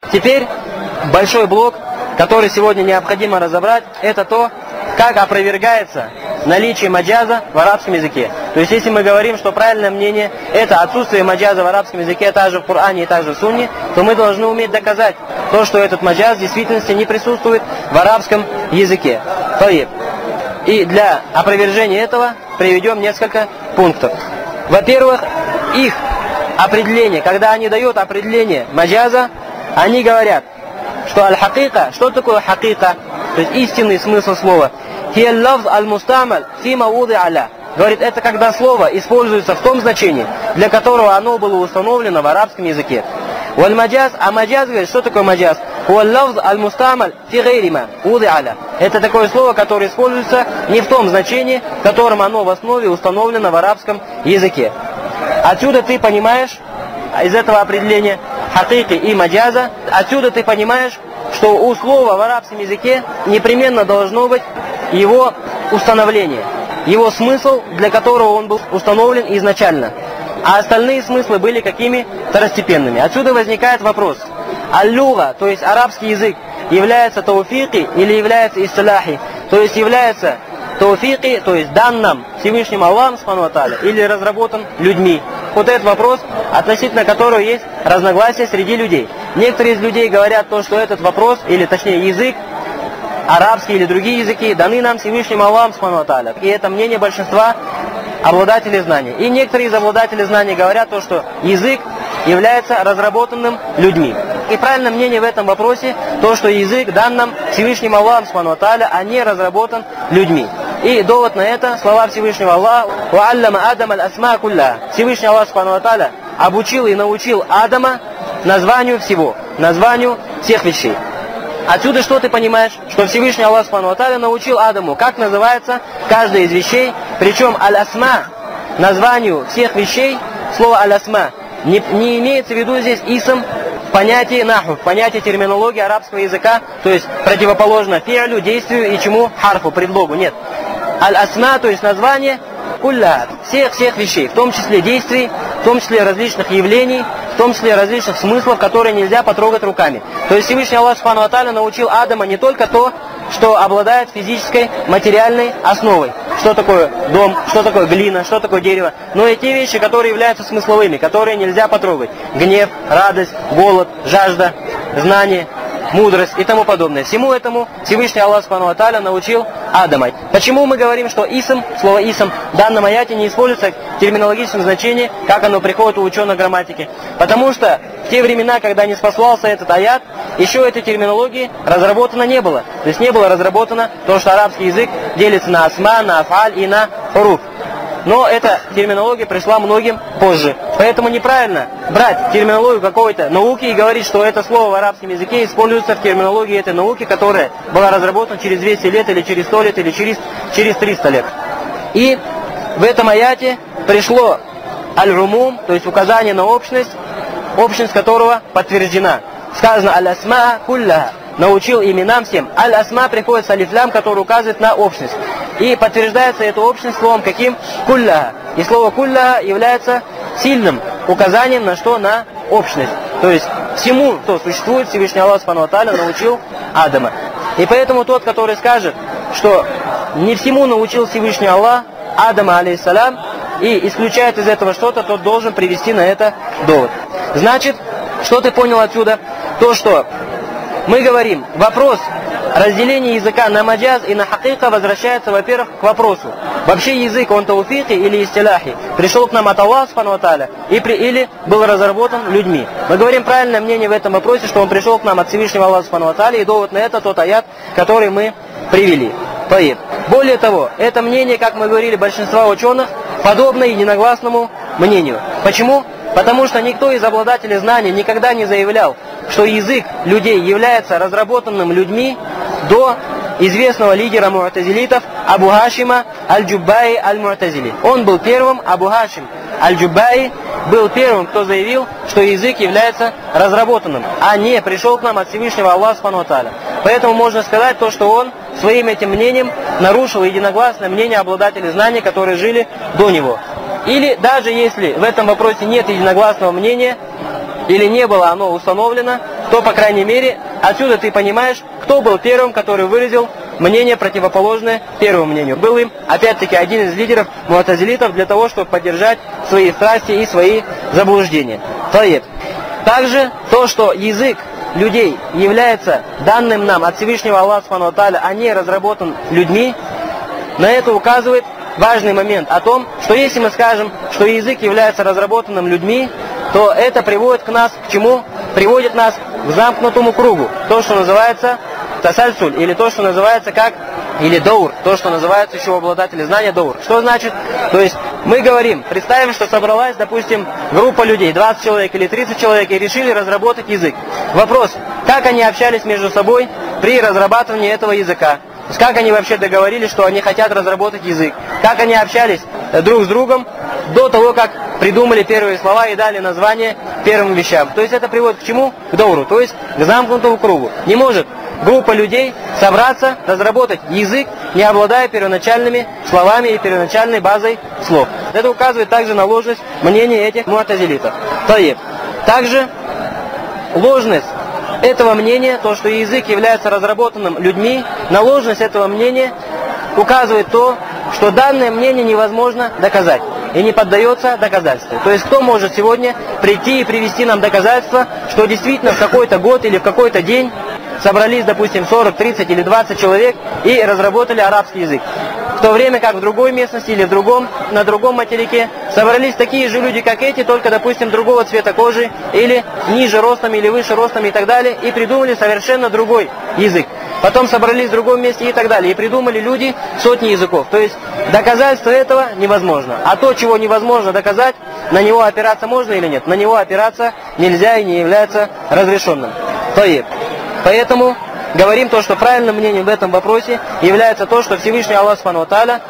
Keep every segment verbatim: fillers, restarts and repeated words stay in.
Теперь большой блок, который сегодня необходимо разобрать, это то, как опровергается наличие маджаза в арабском языке. То есть, если мы говорим, что правильное мнение – это отсутствие маджаза в арабском языке, также в Коране и также в Сунне, то мы должны уметь доказать то, что этот маджаз в действительности не присутствует в арабском языке. И для опровержения этого приведем несколько пунктов. Во-первых, их определение, когда они дают определение маджаза, они говорят, что аль-хакика, что такое хакика, то есть истинный смысл слова, говорит, это когда слово используется в том значении, для которого оно было установлено в арабском языке. Валь-маджаз, а маджаз, говорит, что такое маджаз? Это такое слово, которое используется не в том значении, в котором оно в основе установлено в арабском языке. Отсюда ты понимаешь, из этого определения хакики и маджаза, отсюда ты понимаешь, что у слова в арабском языке непременно должно быть его установление, его смысл, для которого он был установлен изначально. А остальные смыслы были какими? Второстепенными. Отсюда возникает вопрос. Аль-луга, то есть арабский язык, является тауфики или является истилахи? То есть является тауфики, то есть дан нам Всевышним Аллахом, субхану ва тааля, или разработан людьми? Вот этот вопрос, относительно которого есть разногласия среди людей. Некоторые из людей говорят то, что этот вопрос, или точнее язык, арабский или другие языки, даны нам Всевышним Аллахом, субхану ва тааля. И это мнение большинства обладателей знаний. И некоторые из обладателей знаний говорят то, что язык является разработанным людьми. И правильное мнение в этом вопросе, то, что язык дан нам Всевышним Аллахом, субхану ва тааля, а не разработан людьми. И довод на это слова Всевышнего Аллаха: «Ва'аллама Адама аль-асма кулля». Всевышний Аллах, субхану ва тааля, обучил и научил Адама названию всего, названию всех вещей. Отсюда что ты понимаешь? Что Всевышний Аллах, субхану ва тааля, научил Адаму, как называется каждая из вещей. Причем аль-асма, названию всех вещей, слово аль-асма, не, не имеется в виду здесь исм в понятии наху, в понятии терминологии арабского языка, то есть противоположно фи'лю, действию, и чему? Харфу, предлогу. Нет. Аль-асма, то есть название кулля, всех-всех вещей, в том числе действий, в том числе различных явлений, в том числе различных смыслов, которые нельзя потрогать руками. То есть Всевышний Аллах, субхану ва тааля, научил Адама не только то, что обладает физической, материальной основой. Что такое дом, что такое глина, что такое дерево, но и те вещи, которые являются смысловыми, которые нельзя потрогать. Гнев, радость, голод, жажда, знание, мудрость и тому подобное. Всему этому Всевышний Аллах, субхану ва тааля, научил Адама. Почему мы говорим, что исм, слово исм в данном аяте не используется в терминологическом значении, как оно приходит у ученых грамматики? Потому что в те времена, когда не спаслался этот аят, еще этой терминологии разработано не было. То есть не было разработано то, что арабский язык делится на асма, на афаль и на хуруф. Но эта терминология пришла многим позже. Поэтому неправильно брать терминологию какой-то науки и говорить, что это слово в арабском языке используется в терминологии этой науки, которая была разработана через двести лет, или через сто лет, или через, через триста лет. И в этом аяте пришло аль-румум, то есть указание на общность, общность которого подтверждена. Сказано аль-асма кулля, научил именам всем. Аль-асма приходит с алифлям, который указывает на общность. И подтверждается эта общность словом каким? Кулля. И слово кулля является сильным указанием на что? На общность. То есть всему, что существует, Всевышний Аллах, субхану ва тааля, научил Адама. И поэтому тот, который скажет, что не всему научил Всевышний Аллах Адама, алейхиссалям, и исключает из этого что-то, тот должен привести на это довод. Значит, что ты понял отсюда? То, что мы говорим, вопрос разделения языка на маджаз и на хакика возвращается, во-первых, к вопросу. Вообще язык, он тауфики или истиляхи, пришел к нам от Аллаха, субхану ва тааля, и при, или был разработан людьми. Мы говорим правильное мнение в этом вопросе, что он пришел к нам от Всевышнего Аллаха, субхану ва тааля, и довод на это тот аят, который мы привели. Поэт. Более того, это мнение, как мы говорили, большинства ученых, подобно единогласному мнению. Почему? Потому что никто из обладателей знаний никогда не заявлял, что язык людей является разработанным людьми до известного лидера му'тазилитов Абу Хашима аль-Джуббаи аль-Му'тазили. Он был первым, Абу Хашим аль-Джуббаи был первым, кто заявил, что язык является разработанным, а не пришел к нам от Всевышнего Аллаха, субхану ва тааля. Поэтому можно сказать то, что он своим этим мнением нарушил единогласное мнение обладателей знаний, которые жили до него. Или даже если в этом вопросе нет единогласного мнения, или не было оно установлено, то, по крайней мере, отсюда ты понимаешь, кто был первым, который выразил мнение противоположное первому мнению. Был им, опять-таки, один из лидеров муатазилитов для того, чтобы поддержать свои страсти и свои заблуждения. Таиб. Также то, что язык людей является данным нам от Всевышнего Аллаха Субхану ва Тааля, а не разработан людьми, на это указывает важный момент о том, что если мы скажем, что язык является разработанным людьми, то это приводит к нас к чему? Приводит нас к замкнутому кругу. То, что называется тасальсуль, или то, что называется как, или даур, то, что называется еще обладатели знания даур. Что значит? То есть мы говорим, представим, что собралась, допустим, группа людей, двадцать человек или тридцать человек, и решили разработать язык. Вопрос, как они общались между собой при разрабатывании этого языка? То есть как они вообще договорились, что они хотят разработать язык? Как они общались друг с другом до того, как придумали первые слова и дали название первым вещам? То есть это приводит к чему? К дауру, то есть к замкнутому кругу. Не может группа людей собраться, разработать язык, не обладая первоначальными словами и первоначальной базой слов. Это указывает также на ложность мнения этих муатазилитов. Таиб. Также ложность этого мнения, то, что язык является разработанным людьми, на ложность этого мнения указывает то, что данное мнение невозможно доказать и не поддается доказательству. То есть кто может сегодня прийти и привести нам доказательства, что действительно в какой-то год или в какой-то день собрались, допустим, сорок, тридцать или двадцать человек и разработали арабский язык. В то время как в другой местности или в другом, на другом материке собрались такие же люди, как эти, только, допустим, другого цвета кожи, или ниже ростом, или выше ростом и так далее, и придумали совершенно другой язык. Потом собрались в другом месте и так далее, и придумали люди сотни языков. То есть доказательство этого невозможно. А то, чего невозможно доказать, на него опираться можно или нет? На него опираться нельзя и не является разрешенным. Таиб. Поэтому говорим то, что правильным мнением в этом вопросе является то, что Всевышний Аллах Субхану ва Тааля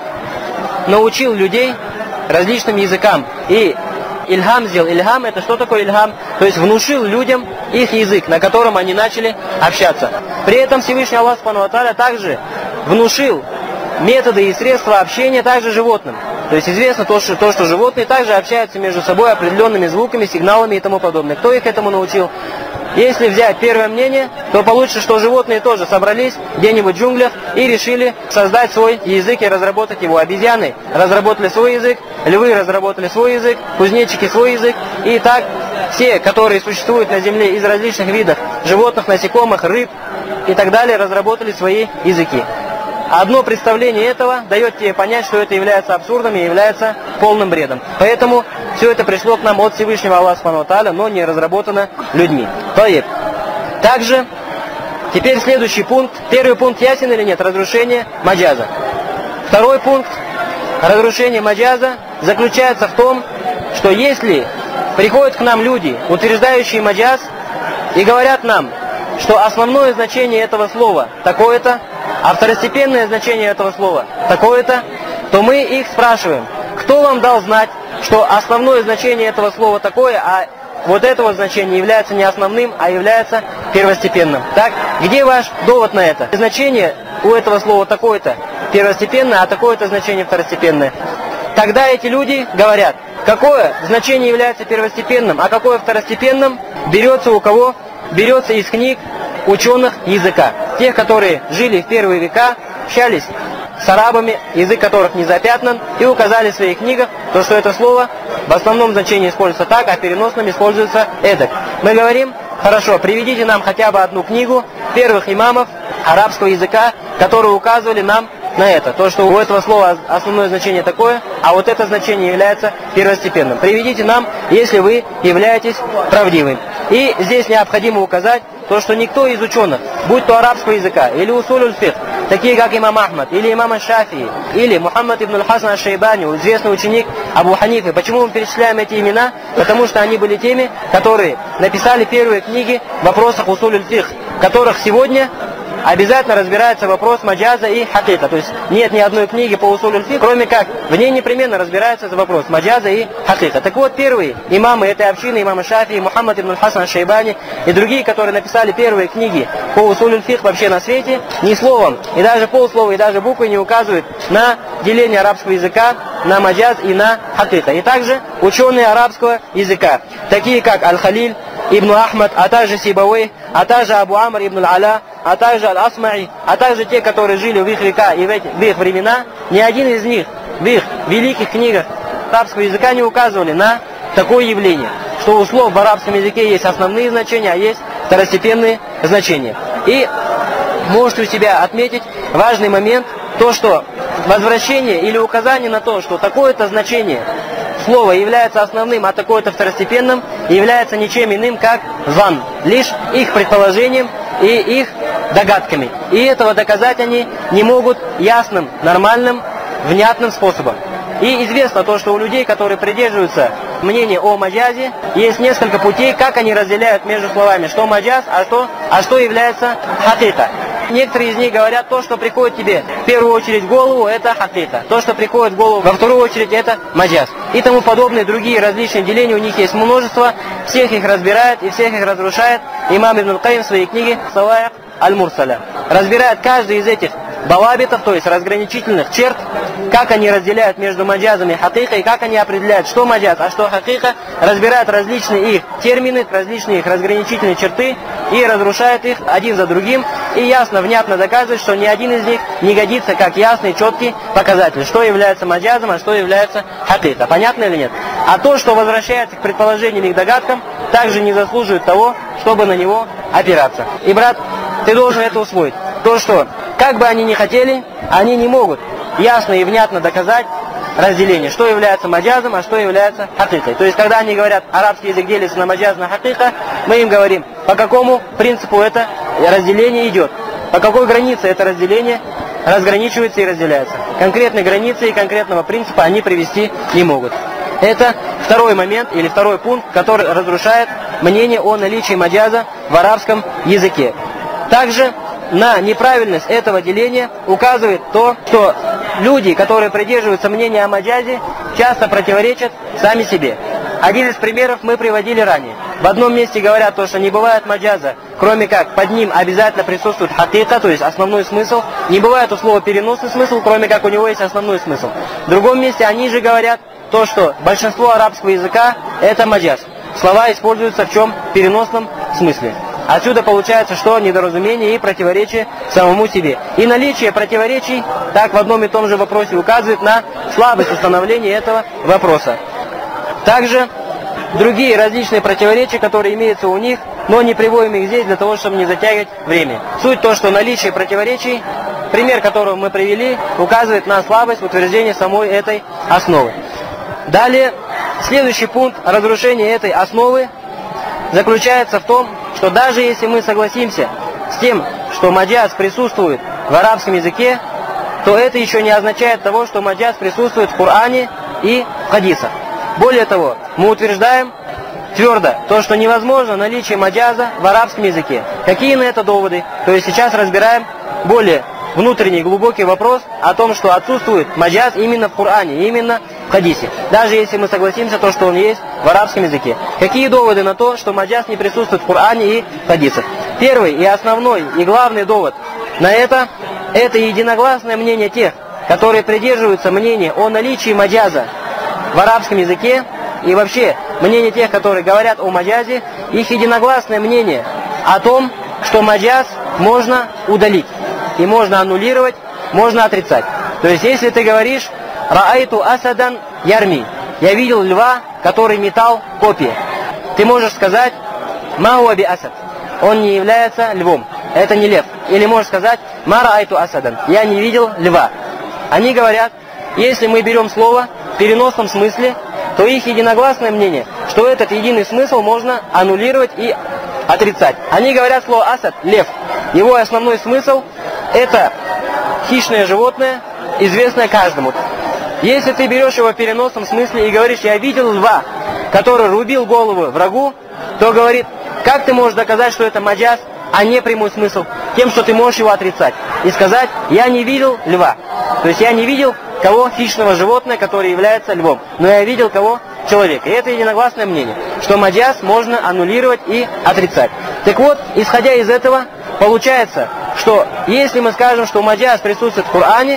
научил людей различным языкам. И ильхам сделал. Ильхам — это что такое ильхам? То есть внушил людям их язык, на котором они начали общаться. При этом Всевышний Аллах Субхану ва Тааля также внушил методы и средства общения также животным. То есть известно то, что, то, что животные также общаются между собой определенными звуками, сигналами и тому подобное. Кто их этому научил? Если взять первое мнение, то получится, что животные тоже собрались где-нибудь в джунглях и решили создать свой язык и разработать его. Обезьяны разработали свой язык, львы разработали свой язык, кузнечики свой язык. И так все, которые существуют на земле из различных видов животных, насекомых, рыб и так далее, разработали свои языки. Одно представление этого дает тебе понять, что это является абсурдом и является полным бредом. Поэтому все это пришло к нам от Всевышнего Аллаха Субхану ва Тааля, но не разработано людьми. Таиб. Также, теперь следующий пункт. Первый пункт ясен или нет? Разрушение маджаза. Второй пункт разрушения маджаза заключается в том, что если приходят к нам люди, утверждающие маджаз, и говорят нам, что основное значение этого слова такое-то, а второстепенное значение этого слова такое-то, то мы их спрашиваем, кто вам дал знать, что основное значение этого слова такое, а вот этого значения является не основным, а является первостепенным. Так, где ваш довод на это? Значение у этого слова такое-то первостепенное, а такое-то значение второстепенное. Тогда эти люди говорят, какое значение является первостепенным, а какое второстепенным, берется у кого? Берется из книг ученых языка. Тех, которые жили в первые века, общались с арабами, язык которых не запятнан, и указали в своих книгах, то, что это слово в основном значении используется так, а в переносном используется эдак. Мы говорим, хорошо, приведите нам хотя бы одну книгу первых имамов арабского языка, которые указывали нам на это. То, что у этого слова основное значение такое, а вот это значение является первостепенным. Приведите нам, если вы являетесь правдивым. И здесь необходимо указать то, что никто из ученых, будь то арабского языка, или усуль фикх, такие как имам Ахмад, или имам Шафии, или Мухаммад ибн аль-Хасан аш-Шейбани, известный ученик Абу Ханифы. Почему мы перечисляем эти имена? Потому что они были теми, которые написали первые книги в вопросах усуль фикх, в которых сегодня обязательно разбирается вопрос маджаза и хакита. То есть нет ни одной книги по усуль фикх, кроме как в ней непременно разбирается этот вопрос маджаза и хакита. Так вот, первые имамы этой общины, имам Шафии, Мухаммад ибн аль-Хасан аш-Шейбани и другие, которые написали первые книги по усуль фикх вообще на свете, ни словом, и даже полслова, и даже буквы не указывают на деление арабского языка на маджаз и на хакита. И также ученые арабского языка, такие как Аль-Халиль, ибн Ахмад, а также Сибавей, а также Абу Амр ибн Аля, а также Аль-Асмаи, а также те, которые жили в их века и в, эти, в их времена, ни один из них в их великих книгах арабского языка не указывали на такое явление, что у слов в арабском языке есть основные значения, а есть второстепенные значения. И можете у себя отметить важный момент, то, что возвращение или указание на то, что такое-то значение слова является основным, а такое-то второстепенным, является ничем иным, как зан, лишь их предположением и их догадками. И этого доказать они не могут ясным, нормальным, внятным способом. И известно то, что у людей, которые придерживаются мнения о маджазе, есть несколько путей, как они разделяют между словами, что маджаз, а что, а что является хакика. Некоторые из них говорят, то, что приходит тебе в первую очередь в голову, это хакика. То, что приходит в голову во вторую очередь, это маджаз. И тому подобные другие различные деления, у них есть множество, всех их разбирает и всех их разрушает имам Ибн Аль-Каим в своей книге «Саваик аль-Мурсаля». Разбирает каждый из этих балабитов, то есть разграничительных черт, как они разделяют между маджазом и хакикой, как они определяют, что маджаз, а что хакика, разбирают различные их термины, различные их разграничительные черты и разрушают их один за другим, и ясно, внятно доказывает, что ни один из них не годится как ясный, четкий показатель, что является маджазом, а что является хакика. Понятно или нет? А то, что возвращается к предположениям и к догадкам, также не заслуживает того, чтобы на него опираться. И, брат, ты должен это усвоить. То, что как бы они ни хотели, они не могут ясно и внятно доказать разделение, что является маджазом, а что является хакикой. То есть, когда они говорят, арабский язык делится на маджаз, на хакика, мы им говорим, по какому принципу это разделение идет, по какой границе это разделение разграничивается и разделяется. Конкретной границы и конкретного принципа они привести не могут. Это второй момент или второй пункт, который разрушает мнение о наличии маджаза в арабском языке. Также на неправильность этого деления указывает то, что люди, которые придерживаются мнения о маджазе, часто противоречат сами себе. Один из примеров мы приводили ранее. В одном месте говорят то, что не бывает маджаза, кроме как под ним обязательно присутствует хакика, то есть основной смысл. Не бывает у слова переносный смысл, кроме как у него есть основной смысл. В другом месте они же говорят то, что большинство арабского языка это маджаз. Слова используются в чем? В переносном смысле. Отсюда получается, что недоразумение и противоречие самому себе. И наличие противоречий, так в одном и том же вопросе, указывает на слабость установления этого вопроса. Также другие различные противоречия, которые имеются у них, но не приводим их здесь для того, чтобы не затягивать время. Суть то, что наличие противоречий, пример которого мы привели, указывает на слабость утверждения самой этой основы. Далее, следующий пункт разрушения этой основы заключается в том, что даже если мы согласимся с тем, что маджаз присутствует в арабском языке, то это еще не означает того, что маджаз присутствует в Коране и в хадисах. Более того, мы утверждаем твердо то, что невозможно наличие маджаза в арабском языке. Какие на это доводы? То есть сейчас разбираем более внутренний глубокий вопрос о том, что отсутствует маджаз именно в Коране, именно в хадисе. Даже если мы согласимся, то, что он есть в арабском языке. Какие доводы на то, что маджаз не присутствует в Коране и в хадисах? Первый и основной и главный довод на это, это единогласное мнение тех, которые придерживаются мнения о наличии маджаза в арабском языке, и вообще мнение тех, которые говорят о маджазе, их единогласное мнение о том, что маджаз можно удалить, и можно аннулировать, можно отрицать. То есть, если ты говоришь «Раайту асадан ярми», я видел льва, который метал копья, ты можешь сказать «Ма хуа би асад», он не является львом, это не лев. Или можешь сказать «Ма раайту асадан», я не видел льва. Они говорят, если мы берем слово в переносном смысле, то их единогласное мнение, что этот единый смысл можно аннулировать и отрицать. Они говорят слово «асад» – лев. Его основной смысл – это хищное животное, известное каждому. Если ты берешь его в переносном смысле и говоришь «я видел льва, который рубил голову врагу», то говорит, как ты можешь доказать, что это маджаз, а не прямой смысл? Тем, что ты можешь его отрицать и сказать «я не видел льва». То есть я не видел кого хищного животного, которое является львом, но я видел кого человека. И это единогласное мнение, что маджаз можно аннулировать и отрицать. Так вот, исходя из этого, получается, что если мы скажем, что маджаз присутствует в Коране,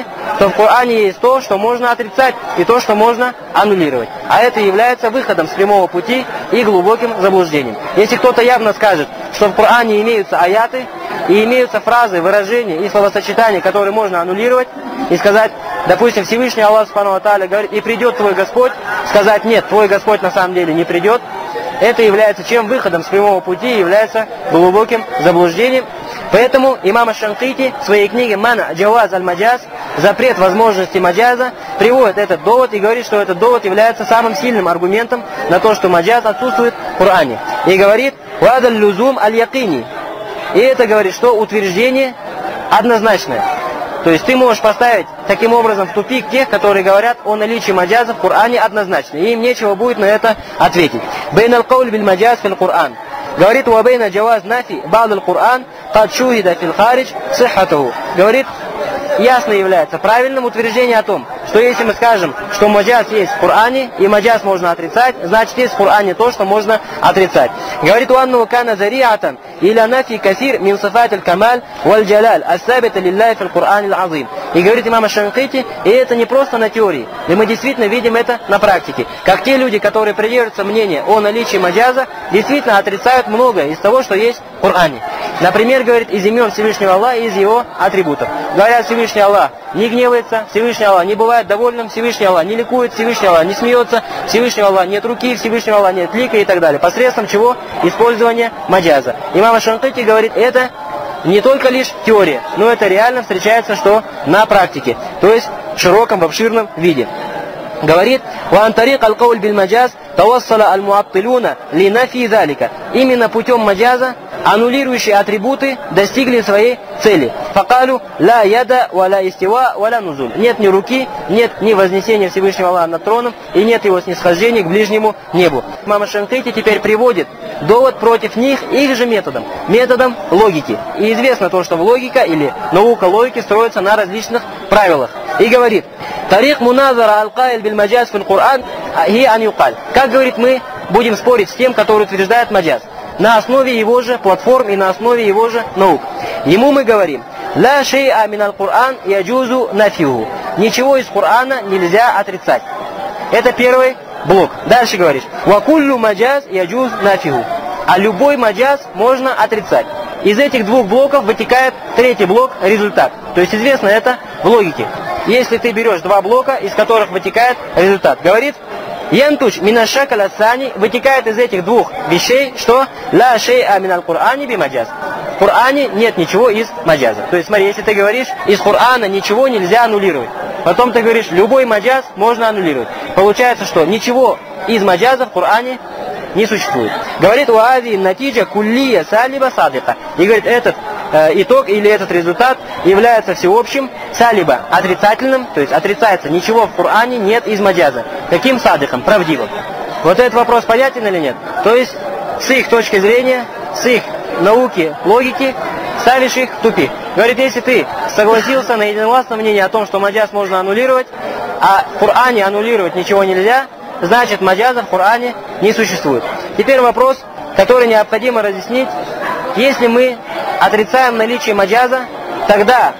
что в Коране есть то, что можно отрицать, и то, что можно аннулировать. А это является выходом с прямого пути и глубоким заблуждением. Если кто-то явно скажет, что в Коране имеются аяты, и имеются фразы, выражения и словосочетания, которые можно аннулировать, и сказать, допустим, Всевышний Аллах Субхану ва Тааля говорит, и придет твой Господь, сказать, нет, твой Господь на самом деле не придет, это является чем? Выходом с прямого пути, является глубоким заблуждением. Поэтому имам Аш-Шанкити в своей книге «Мана Джаваз аль-Маджаз», запрет возможности маджаза, приводит этот довод и говорит, что этот довод является самым сильным аргументом на то, что маджаз отсутствует в Коране. И говорит «Вадаль люзум аль-якини». И это говорит, что утверждение однозначное. То есть ты можешь поставить таким образом в тупик тех, которые говорят о наличии маджаза в Коране однозначно. И им нечего будет на это ответить. «Бейн аль-кауль биль маджаз фил Коран». Говорит, «Уабейна джаваз нафи бад аль-Коран кад шухида фил харидж сиххатуху». Говорит, ясно является правильным утверждение о том, что если мы скажем, что маджаз есть в Коране, и маджаз можно отрицать, значит есть в Коране то, что можно отрицать. Говорит, «Уанну кана зариатан иля нафи касир мин сифат аль-камаль валь джалаль ассабита лилляхи фил Коране аль-азим». И говорит имам Аш-Шанкити, и это не просто на теории, и мы действительно видим это на практике. Как те люди, которые придерживаются мнения о наличии маджаза, действительно отрицают многое из того, что есть в Коране. Например, говорит, из имен Всевышнего Аллаха и из его атрибутов. Говорят, Всевышний Аллах не гневается, Всевышний Аллах не бывает довольным, Всевышний Аллах не ликует, Всевышний Аллах не смеется, Всевышний Аллах нет руки, Всевышний Аллах нет лика и так далее. Посредством чего? Использования маджаза. Имам Аш-Шанкити говорит, это не только лишь теория, но это реально встречается, что на практике, то есть в широком, в обширном виде. Говорит, «Ван тарик аль-кауль биль маджаз тавассала аль-муаттилюна ли нафи залика». Именно путем маджаза аннулирующие атрибуты достигли своей цели. Факалю ла яда валя истива валя нузуль. Нет ни руки, нет ни вознесения Всевышнего Аллаха над троном, и нет его снисхождения к ближнему небу. Имам Аш-Шанкити теперь приводит довод против них их же методом, методом логики. И известно то, что логика или наука логики строится на различных правилах. И говорит, «Тарик муназара аль-каиль биль маджаз фил Коран хи ан юкаль». Как говорит, мы будем спорить с тем, который утверждает маджаз, на основе его же платформ и на основе его же наук. Ему мы говорим, «Ла шей'a мин аль-Коран яджузу нафиху». Ничего из Корана нельзя отрицать. Это первый блок. Дальше говоришь, «Ва куллю маджаз яджуз нафиху». А любой маджаз можно отрицать. Из этих двух блоков вытекает третий блок, результат. То есть известно это в логике. Если ты берешь два блока, из которых вытекает результат, говорит, «Янтуч минашакаль ассани», вытекает из этих двух вещей, что «Ла шей'a мин аль-Корани би маджаз». В Коране нет ничего из маджаза. То есть смотри, если ты говоришь, из Корана ничего нельзя аннулировать. Потом ты говоришь, любой маджаз можно аннулировать. Получается, что ничего из маджаза в Коране не существует. Говорит, «Уази натиджа куллия салиба садика». И говорит, этот э, итог или этот результат является всеобщим, салиба отрицательным, то есть отрицается, ничего в Коране нет из маджаза. Каким садиком? Правдивым. Вот этот вопрос понятен или нет? То есть с их точки зрения, с их науки, логики, ставишь их в тупик. Говорит, если ты согласился на единогласное мнение о том, что маджаз можно аннулировать, а в Коране аннулировать ничего нельзя, значит маджаза в Коране не существует. Теперь вопрос, который необходимо разъяснить. Если мы отрицаем наличие маджаза, тогда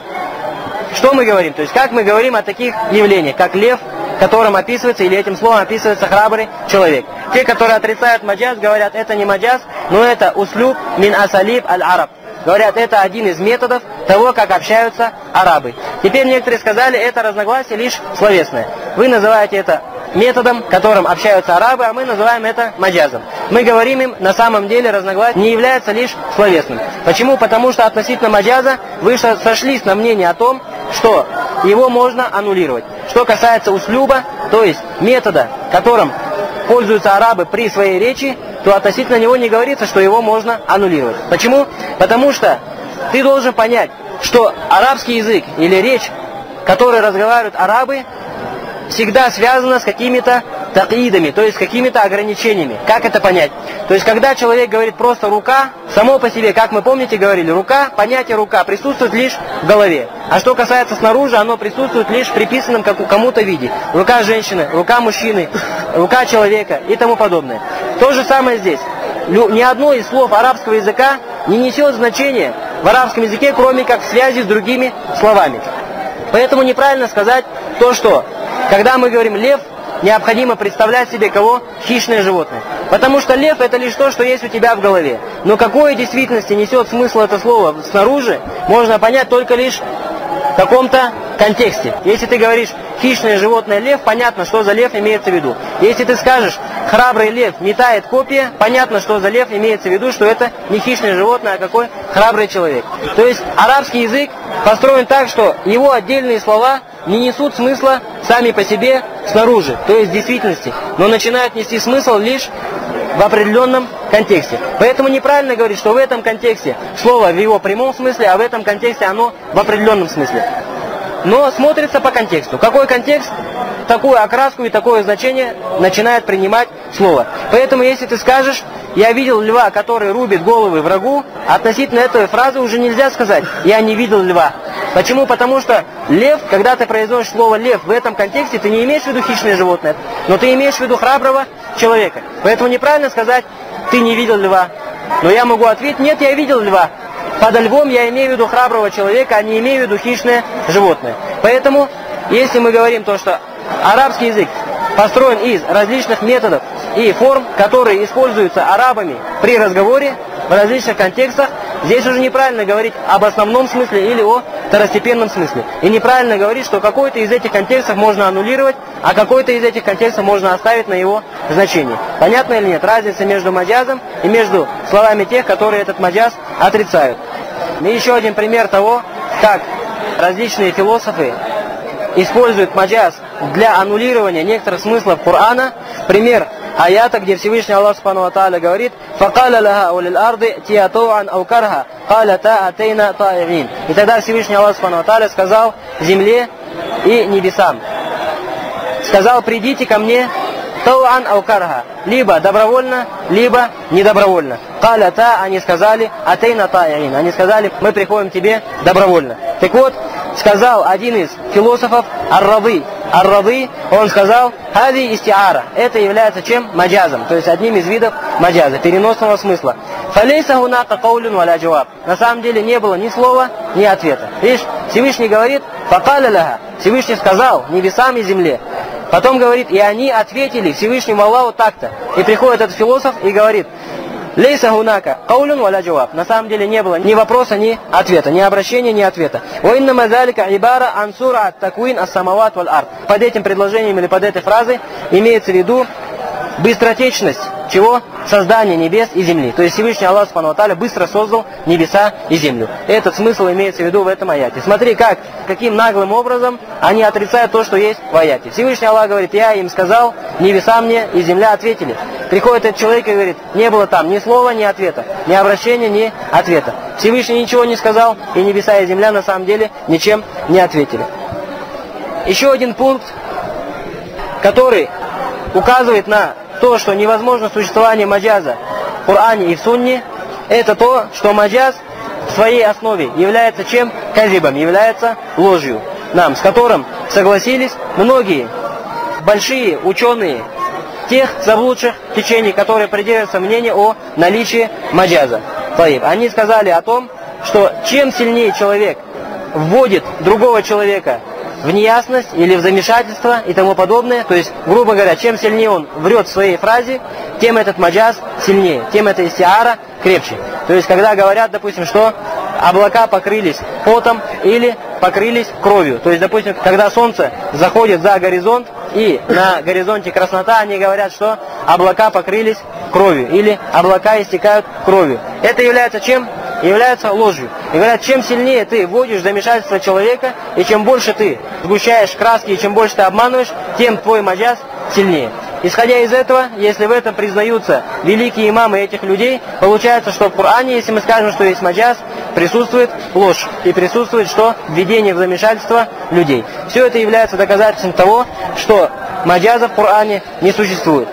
что мы говорим? То есть как мы говорим о таких явлениях, как лев, которым описывается, или этим словом описывается храбрый человек. Те, которые отрицают маджаз, говорят, это не маджаз, но это услюб мин асалиб аль-араб. Говорят, это один из методов того, как общаются арабы. Теперь некоторые сказали, это разногласие лишь словесное. Вы называете это методом, которым общаются арабы, а мы называем это маджазом. Мы говорим им, на самом деле разногласие не является лишь словесным. Почему? Потому что относительно маджаза вы сошлись на мнение о том, что его можно аннулировать. Что касается услюба, то есть метода, которым пользуются арабы при своей речи, то относительно него не говорится, что его можно аннулировать. Почему? Потому что ты должен понять, что арабский язык или речь, которой разговаривают арабы, всегда связана с какими-то такидами, то есть с какими-то ограничениями. Как это понять? То есть, когда человек говорит просто «рука», само по себе, как мы помните, говорили, рука, понятие «рука» присутствует лишь в голове. А что касается снаружи, оно присутствует лишь в приписанном кому-то виде. Рука женщины, рука мужчины, рука человека и тому подобное. То же самое здесь. Ни одно из слов арабского языка не несет значения в арабском языке, кроме как в связи с другими словами. Поэтому неправильно сказать то, что когда мы говорим лев, необходимо представлять себе кого? Хищное животное. Потому что лев это лишь то, что есть у тебя в голове. Но какое в действительности несет смысл это слово снаружи, можно понять только лишь в каком-то контексте. Если ты говоришь хищное животное лев, понятно, что за лев имеется в виду. Если ты скажешь храбрый лев метает копья, понятно, что за лев имеется в виду, что это не хищное животное, а какой храбрый человек. То есть арабский язык построен так, что его отдельные слова не несут смысла сами по себе снаружи, то есть в действительности, но начинают нести смысл лишь в определенном контексте. Поэтому неправильно говорить, что в этом контексте слово в его прямом смысле, а в этом контексте оно в определенном смысле. Но смотрится по контексту. Какой контекст, такую окраску и такое значение начинает принимать слово. Поэтому если ты скажешь «я видел льва, который рубит головы врагу», относительно этой фразы уже нельзя сказать «я не видел льва». Почему? Потому что лев, когда ты произносишь слово «лев» в этом контексте, ты не имеешь в виду хищное животное, но ты имеешь в виду храброго человека. Поэтому неправильно сказать «ты не видел льва». Но я могу ответить «нет, я видел льва». Под львом я имею в виду храброго человека, а не имею в виду хищное животное. Поэтому, если мы говорим то, что арабский язык построен из различных методов и форм, которые используются арабами при разговоре в различных контекстах, здесь уже неправильно говорить об основном смысле или о второстепенном смысле. И неправильно говорить, что какой-то из этих контекстов можно аннулировать, а какой-то из этих контекстов можно оставить на его значение. Понятно или нет? Разница между маджазом и между словами тех, которые этот маджаз отрицают. И еще один пример того, как различные философы используют маджаз для аннулирования некоторых смыслов Корана. Пример аята, где Всевышний Аллах Субхану ва Тааля говорит: «Факаля лаха улил арды тия тоуан ау карха, каля та атейна таирин». И тогда Всевышний Аллах Субхану ва Тааля сказал земле и небесам, сказал: «Придите ко мне тауан ау карха», либо добровольно, либо недобровольно. Каля та, они сказали, атейна таирин, они сказали: «Мы приходим к тебе добровольно». Так вот, сказал один из философов Ар-Рады, Ар-Рады, он сказал: «Хади истиара», это является чем? Маджазом, то есть одним из видов маджаза, переносного смысла. «Фалейса хунака каулюн валя джаваб», на самом деле не было ни слова, ни ответа. Видишь, Всевышний говорит: «Факаля лаха», Всевышний сказал небесам и земле. Потом говорит: «И они ответили Всевышнему Аллаху так-то». И приходит этот философ и говорит: «Лейса хунака каулюн валя джаваб», на самом деле не было ни вопроса, ни ответа, ни обращения, ни ответа. «Ва иннама залика ибара ан сура ат-таквин ас-самават валь ард». Под этим предложением или под этой фразой имеется в виду быстротечность чего? Создание небес и земли. То есть Всевышний Аллах Субхану ва Тааля быстро создал небеса и землю. Этот смысл имеется в виду в этом аяте. Смотри, как, каким наглым образом они отрицают то, что есть в аяте. Всевышний Аллах говорит: «Я им сказал, небеса мне и земля ответили». Приходит этот человек и говорит: не было там ни слова, ни ответа, ни обращения, ни ответа. Всевышний ничего не сказал, и небеса и земля на самом деле ничем не ответили. Еще один пункт, который указывает на то, что невозможно существование маджаза в Коране и в Сунне, это то, что маджаз в своей основе является чем? Казибом, является ложью, нам, с которым согласились многие большие ученые тех заблудших течений, которые придерживаются мнению о наличии маджаза. Они сказали о том, что чем сильнее человек вводит другого человека в неясность или в замешательство и тому подобное, то есть, грубо говоря, чем сильнее он врет в своей фразе, тем этот маджаз сильнее, тем эта истиара крепче. То есть, когда говорят, допустим, что облака покрылись потом или покрылись кровью. То есть, допустим, когда солнце заходит за горизонт и на горизонте краснота, они говорят, что облака покрылись кровью или облака истекают кровью. Это является чем? Является ложью. И говорят, чем сильнее ты вводишь в замешательство человека, и чем больше ты сгущаешь краски, и чем больше ты обманываешь, тем твой маджаз сильнее. Исходя из этого, если в этом признаются великие имамы этих людей, получается, что в Коране, если мы скажем, что есть маджаз, присутствует ложь. И присутствует что? Введение в замешательство людей. Все это является доказательством того, что маджаза в Коране не существует.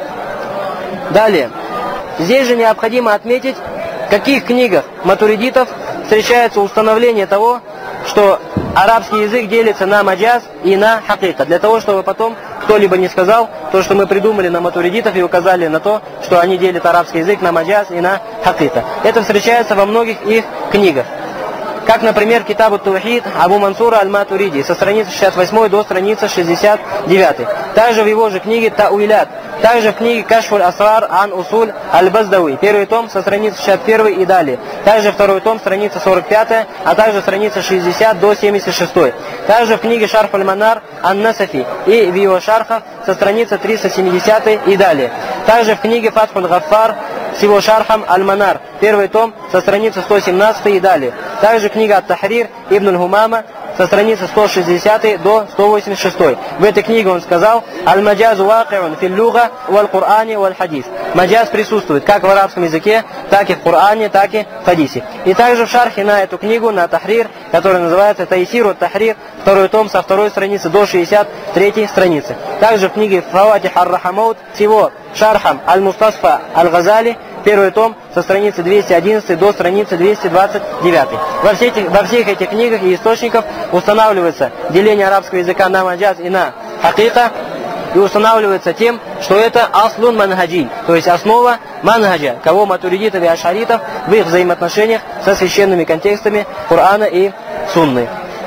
Далее. Здесь же необходимо отметить, в каких книгах матуридитов встречается установление того, что арабский язык делится на маджаз и на хакика. Для того, чтобы потом кто-либо не сказал то, что мы придумали на матуридитов и указали на то, что они делят арабский язык на маджаз и на хакика. Это встречается во многих их книгах. как, например, Китаб ат-Таухид Абу Мансура аль-Матуриди со страницы шестьдесят восьмой до страницы шестьдесят девятой. Также в его же книге Тауилят. Также в книге Кашфуль Асрар Ан Усуль Аль-Баздауи. Первый том со страницы шестьдесят первой и далее. Также второй том, страница сорок пятая, а также страница шестьдесят до семьдесят шестой. Также в книге Шарф Аль-Манар Ан-Насафи и в его шархах со страницы триста семидесятой и далее. Также в книге Фатхуль Гаффар с его шархом Аль-Манар. Первый том со страницы сто семнадцатой и далее. Также книга Ат-Тахрир Ибн Аль-Гумама со страницы сто шестидесятой до сто восемьдесят шестой. В этой книге он сказал: «Аль-маджазу вакиун фил луга валь Кур'ане валь хадис». Маджаз присутствует как в арабском языке, так и в Коране, так и в хадисе. И также в шархе на эту книгу, на Тахрир, который называется Тайсиру Тахрир, второй том со второй страницы до шестьдесят третьей страницы. Также в книге Фаватих ар-Рахамаут с его шархом Аль-Мустасфа Аль-Газали, первый том со страницы двести одиннадцатой до страницы двести двадцать девятой. Во всех, этих, во всех этих книгах и источниках устанавливается деление арабского языка на маджаз и на хакика, и устанавливается тем, что это аслун манхаджи, то есть основа манхаджа, кого матуридитов и ашаритов в их взаимоотношениях со священными контекстами Корана и Сунны.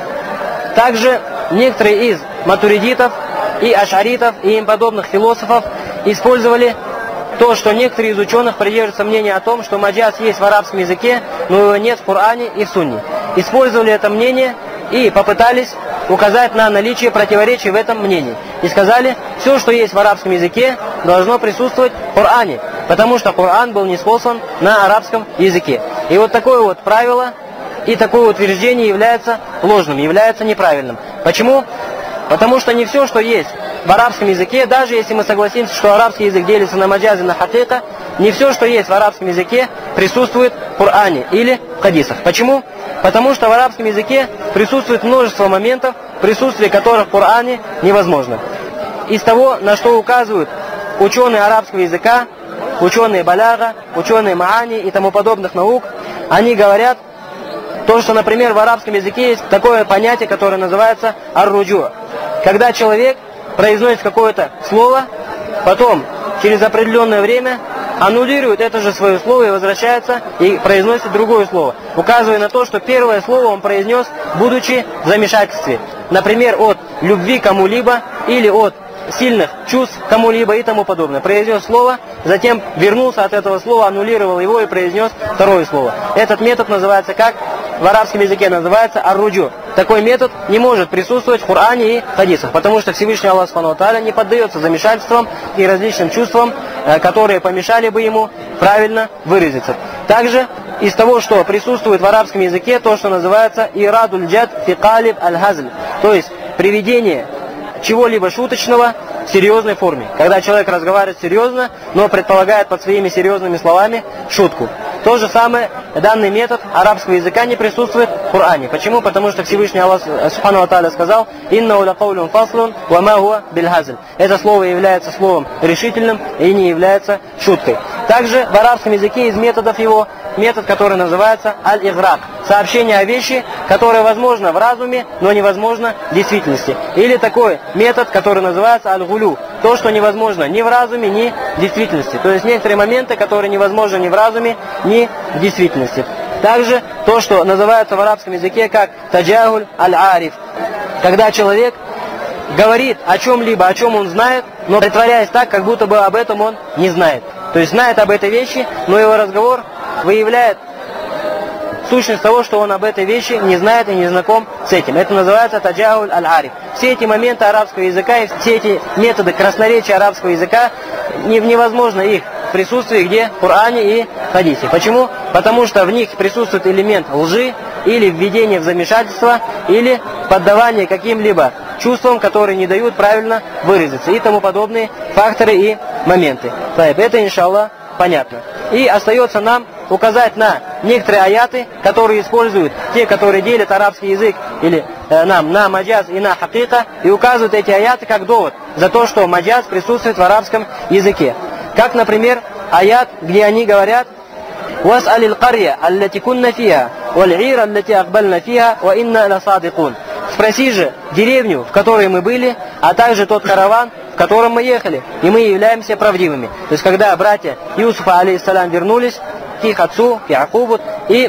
Также некоторые из матуридитов и ашаритов и им подобных философов использовали то, что некоторые из ученых придерживаются мнения о том, что маджаз есть в арабском языке, но его нет в Коране и в Сунне. Использовали это мнение и попытались указать на наличие противоречий в этом мнении. И сказали, все, что есть в арабском языке, должно присутствовать в Коране, потому что Коран был ниспослан на арабском языке. И вот такое вот правило и такое утверждение является ложным, является неправильным. Почему? Потому что не все, что есть в арабском языке, даже если мы согласимся, что арабский язык делится на маджаз и на хакика, не все, что есть в арабском языке, присутствует в Коране или в хадисах. Почему? Потому что в арабском языке присутствует множество моментов, присутствие которых в Коране невозможно. Из того, на что указывают ученые арабского языка, ученые баляга, ученые маани и тому подобных наук, они говорят то, что, например, в арабском языке есть такое понятие, которое называется ар-руджу. Когда человек произносит какое-то слово, потом через определенное время аннулирует это же свое слово и возвращается и произносит другое слово, указывая на то, что первое слово он произнес, будучи в замешательстве. Например, от любви к кому-либо или от сильных чувств к кому-либо и тому подобное. Произнес слово, затем вернулся от этого слова, аннулировал его и произнес второе слово. Этот метод называется как? В арабском языке называется ар-руджу. Такой метод не может присутствовать в Коране и хадисах, потому что Всевышний Аллах Субхану ва Тааля не поддается замешательствам и различным чувствам, которые помешали бы ему правильно выразиться. Также из того, что присутствует в арабском языке, то, что называется ирадуль джад фи калиб аль-хазль, то есть приведение чего-либо шуточного в серьезной форме. Когда человек разговаривает серьезно, но предполагает под своими серьезными словами шутку. То же самое, данный метод арабского языка не присутствует в Коране. Почему? Потому что Всевышний Аллах Субхану ва Тааля сказал: «Иннау ла каулюн фаслун ва ма хуа биль хазль». Это слово является словом решительным и не является шуткой. Также в арабском языке из методов его метод, который называется аль-играк. Сообщение о вещи, которое возможно в разуме, но невозможно в действительности. Или такой метод, который называется аль-гулю. То, что невозможно ни в разуме, ни в действительности. То есть некоторые моменты, которые невозможны ни в разуме, ни в действительности. Также то, что называется в арабском языке как таджагуль аль-ариф. Когда человек говорит о чем-либо, о чем он знает, но притворяясь так, как будто бы об этом он не знает. То есть знает об этой вещи, но его разговор выявляет сущность того, что он об этой вещи не знает и не знаком с этим. Это называется таджагуль аль-ариф. Все эти моменты арабского языка и все эти методы красноречия арабского языка, невозможно их присутствие где? В Коране и хадисе. Почему? Потому что в них присутствует элемент лжи, или введение в замешательство, или поддавание каким-либо чувствам, которые не дают правильно выразиться, и тому подобные факторы и моменты. Это, иншаллах, понятно. И остается нам указать на некоторые аяты, которые используют те, которые делят арабский язык, или э, нам на маджаз и на хакика, и указывают эти аяты как довод за то, что маджаз присутствует в арабском языке. Как, например, аят, где они говорят: «Вас'али л-карья, аллати кунна фиха, валь-ир, аллати акбальна фиха, ва инна ла садикун». Спроси же деревню, в которой мы были, а также тот караван, в котором мы ехали, и мы являемся правдивыми. То есть, когда братья Юсуфа, алейхиссалям, вернулись к их отцу, к Якубу, и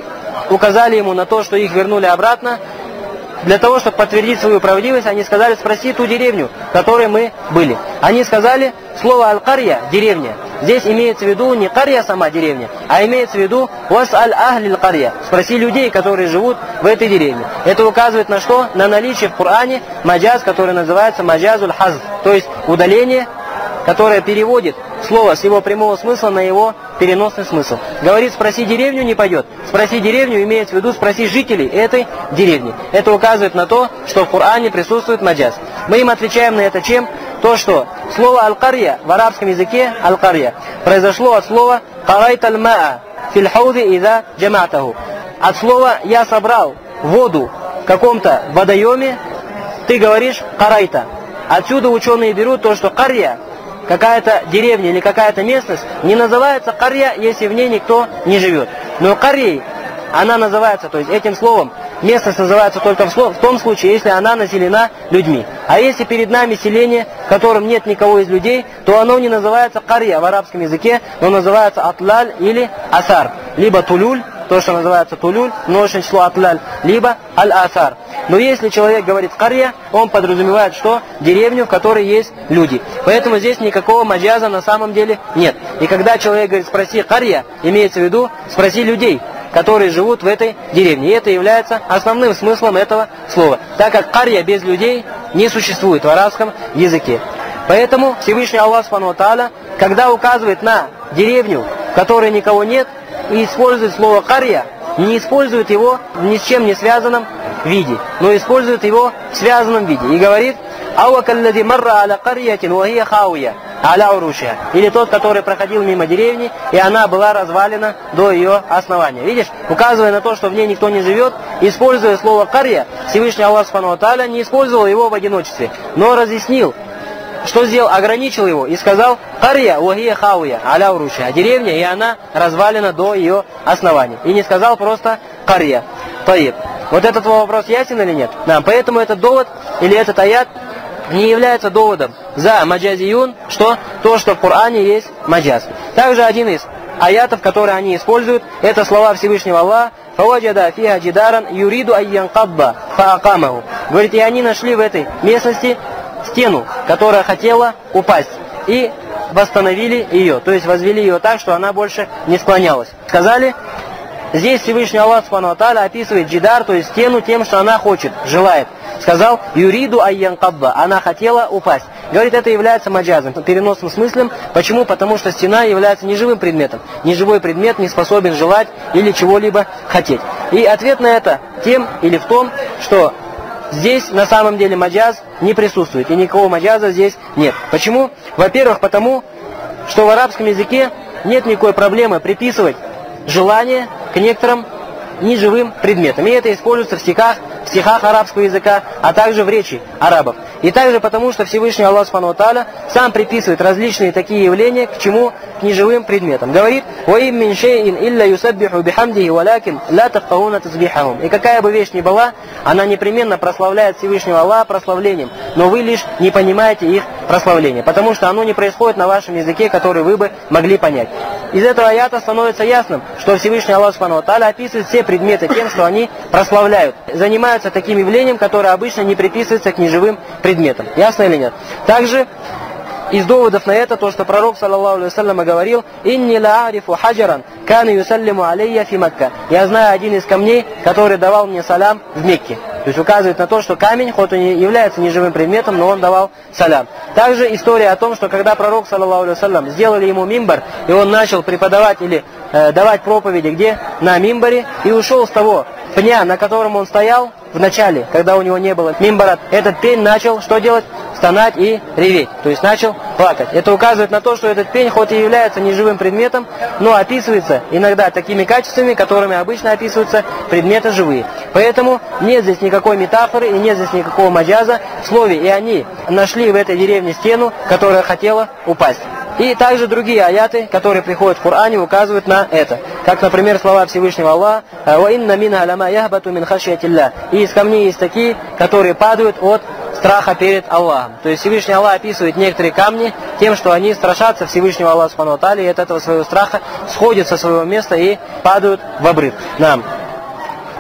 указали ему на то, что их вернули обратно, для того, чтобы подтвердить свою правдивость, они сказали: спроси ту деревню, в которой мы были. Они сказали слово аль-карья, деревня. Здесь имеется в виду не карья сама деревня, а имеется в виду вас аль-ахлиль карья. Спроси людей, которые живут в этой деревне. Это указывает на что? На наличие в Коране маджаз, который называется маджазуль хазф, то есть удаление, которое переводит слово с его прямого смысла на его переносный смысл. Говорит, спроси деревню, не пойдет. Спроси деревню имеется в виду спроси жителей этой деревни. Это указывает на то, что в Коране присутствует маджаз. Мы им отвечаем на это чем? То, что слово аль-карья в арабском языке аль-карья произошло от слова карайт аль-маа фил хауди иза джаматаху. От слова я собрал воду в каком-то водоеме, ты говоришь карайта. Отсюда ученые берут то, что карья, какая-то деревня или какая-то местность, не называется карья, если в ней никто не живет. Но карьей она называется, то есть этим словом местность называется только в том случае, если она населена людьми. А если перед нами селение, в котором нет никого из людей, то оно не называется карья в арабском языке, но называется атлаль или асар. Либо тулюль, то, что называется тулюль, множественное число атлаль, либо аль-асар. Но если человек говорит карья, он подразумевает что? Деревню, в которой есть люди. Поэтому здесь никакого маджаза на самом деле нет. И когда человек говорит спроси карья, имеется в виду спроси людей, которые живут в этой деревне. И это является основным смыслом этого слова, так как карья без людей не существует в арабском языке. Поэтому Всевышний Аллах Субхану ва Тааля, когда указывает на деревню, в которой никого нет, и использует слово карья, не использует его в ни с чем не связанном виде, но использует его в связанном виде. И говорит: «Ауакаллади марра аля карьятин вахия хауя аля урушиха». Или тот, который проходил мимо деревни, и она была развалена до ее основания. Видишь, указывая на то, что в ней никто не живет, используя слово карья, Всевышний Аллах Субхану ва Тааля не использовал его в одиночестве, но разъяснил, что сделал, ограничил его и сказал: карья вахия хауя аля урушиха, деревня, и она развалена до ее основания. И не сказал просто карья. Таиб. Вот этот вопрос ясен или нет? Да, поэтому этот довод или этот аят не является доводом за маджазиюн, что то, что в Коране есть маджаз. Также один из аятов, которые они используют, это слова Всевышнего Аллаха: «Фаваджада фиха джидаран юриду айян кабба фаакамаху». Говорит, и они нашли в этой местности стену, которая хотела упасть, и восстановили ее, то есть возвели ее так, что она больше не склонялась. Сказали, здесь Всевышний Аллах Субхану ва Тааля описывает джидар, то есть стену, тем, что она хочет, желает. Сказал юриду айян кабба, она хотела упасть. Говорит, это является маджазом, переносным смыслом. Почему? Потому что стена является неживым предметом. Неживой предмет не способен желать или чего-либо хотеть. И ответ на это тем или в том, что здесь на самом деле маджаз не присутствует, и никакого маджаза здесь нет. Почему? Во-первых, потому что в арабском языке нет никакой проблемы приписывать желание к некоторым неживым предметам. И это используется в стихах, в стихах арабского языка, а также в речи арабов. И также потому, что Всевышний Аллах Субхану ва Тааля сам приписывает различные такие явления к чему? К неживым предметам. Говорит: «Ваим мин шейин илля юсаббиху бихамдихи валякин ла тафкахуна тазбихахум». И какая бы вещь ни была, она непременно прославляет Всевышнего Аллаха прославлением, но вы лишь не понимаете их прославление, потому что оно не происходит на вашем языке, который вы бы могли понять. Из этого аята становится ясным, что Всевышний Аллах Субхану ва Тааля описывает все предметы тем, что они прославляют, занимаются таким явлением, которое обычно не приписывается к неживым предметам. Ясно или нет? Также из доводов на это то, что пророк, саллаллаху алейхи ва саллям, говорил: «Инни ла арифу хаджаран, кана юсаллиму алейя фи Макка». Я знаю один из камней, который давал мне салям в Мекке. То есть указывает на то, что камень, хоть он и является неживым предметом, но он давал салям. Также история о том, что когда пророк, саллаллаху алейхи ва саллям, сделали ему мимбар, и он начал преподавать или э, давать проповеди где? На мимбаре, и ушел с того пня, на котором он стоял в начале, когда у него не было мимбара, этот пень начал что делать? Стонать и реветь, то есть начал плакать. Это указывает на то, что этот пень, хоть и является неживым предметом, но описывается иногда такими качествами, которыми обычно описываются предметы живые. Поэтому нет здесь никакой метафоры и нет здесь никакого маджаза в слове. И они нашли в этой деревне стену, которая хотела упасть. И также другие аяты, которые приходят в Коране, указывают на это. Как, например, слова Всевышнего Аллаха: «Ва инна минха лама яхбату мин хашьятилля». И из камней есть такие, которые падают от страха перед Аллахом. То есть Всевышний Аллах описывает некоторые камни тем, что они страшатся Всевышнего Аллаха Субхану ва Тааля, и от этого своего страха сходят со своего места и падают в обрыв. Нам.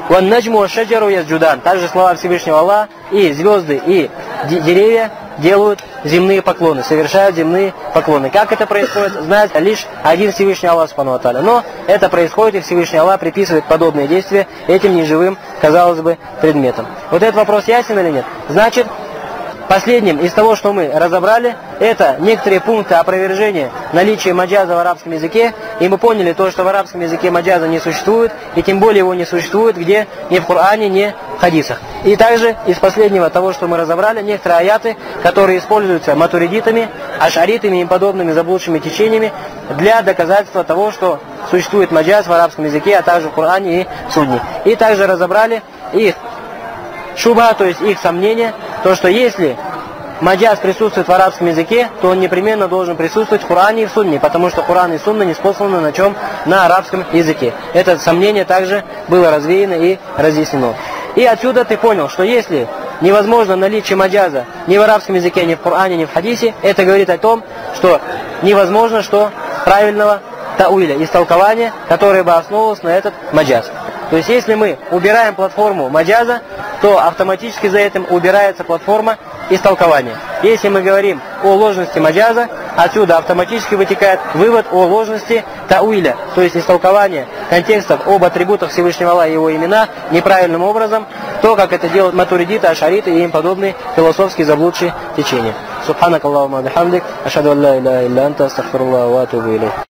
«Ван наджму ва шаджару ясджудан». Также слова Всевышнего Аллаха: и звезды, и деревья делают земные поклоны, совершают земные поклоны. Как это происходит, знает лишь один Всевышний Аллах Субхану ва Тааля. Но это происходит, и Всевышний Аллах приписывает подобные действия этим неживым, казалось бы, предметам. Вот этот вопрос ясен или нет? Значит, последним из того, что мы разобрали, это некоторые пункты опровержения наличия маджаза в арабском языке. И мы поняли то, что в арабском языке маджаза не существует, и тем более его не существует где? Ни в Коране, ни в хадисах. И также из последнего того, что мы разобрали, некоторые аяты, которые используются матуридитами, ашаритами и подобными заблудшими течениями для доказательства того, что существует маджаз в арабском языке, а также в Коране и в Сунне. И также разобрали их шуба, то есть их сомнения, то, что если маджаз присутствует в арабском языке, то он непременно должен присутствовать в Коране и в Сунне, потому что Коран и Сунна ниспосланы на чем? На арабском языке. Это сомнение также было развеяно и разъяснено. И отсюда ты понял, что если невозможно наличие маджаза ни в арабском языке, ни в Коране, ни в хадисе, это говорит о том, что невозможно, что правильного тауиля, истолкования, которое бы основывалось на этот маджаз. То есть если мы убираем платформу маджаза, то автоматически за этим убирается платформа истолкования. Если мы говорим о ложности маджаза, отсюда автоматически вытекает вывод о ложности тауиля, то есть истолкования контекстов об атрибутах Всевышнего Аллаха и его имена неправильным образом, то, как это делают матуридиты, ашариты и им подобные философские заблудшие течения. Субханак Аллахумма бихамдик, ашхаду ан ла иляха илля анта, астагфируллаха ва атубу илейх.